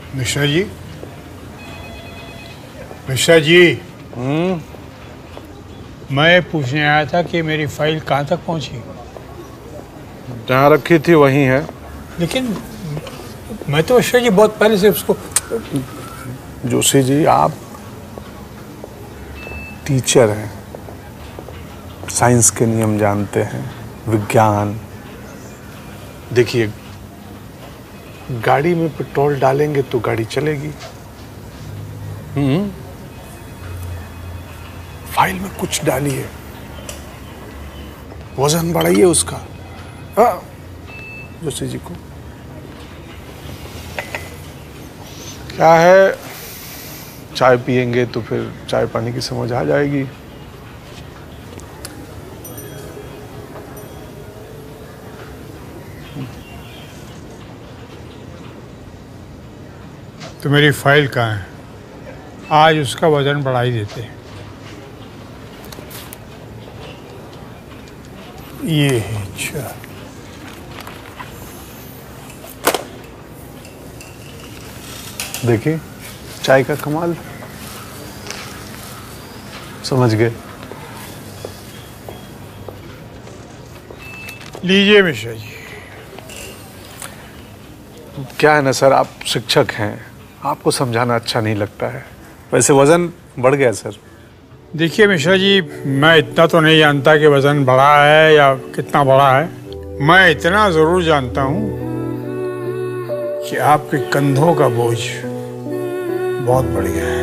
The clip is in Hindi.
मिश्रा जी, मिश्रा जी। मैं पूछने आया था कि मेरी फाइल कहाँ तक पहुँची। जहाँ रखी थी वहीं है। लेकिन मैं तो मिश्रा जी बहुत पहले से उसको। जोशी जी, आप टीचर हैं, साइंस के नियम जानते हैं, विज्ञान। देखिए, गाड़ी में पेट्रोल डालेंगे तो गाड़ी चलेगी। फाइल में कुछ डालिए, वजन बढ़ाइए उसका। जोशी जी को क्या है, चाय पियेंगे तो फिर चाय पानी की समझ आ जाएगी। तो मेरी फाइल कहाँ है? आज उसका वजन बढ़ा ही देते। ये है। अच्छा, देखिए चाय का कमाल, समझ गए। लीजिए मिश्रा जी। क्या है ना सर, आप शिक्षक हैं, आपको समझाना अच्छा नहीं लगता है। वैसे वजन बढ़ गया सर। देखिए मिश्रा जी, मैं इतना तो नहीं जानता कि वजन बढ़ा है या कितना बढ़ा है। मैं इतना जरूर जानता हूँ कि आपके कंधों का बोझ बहुत बढ़ गया है।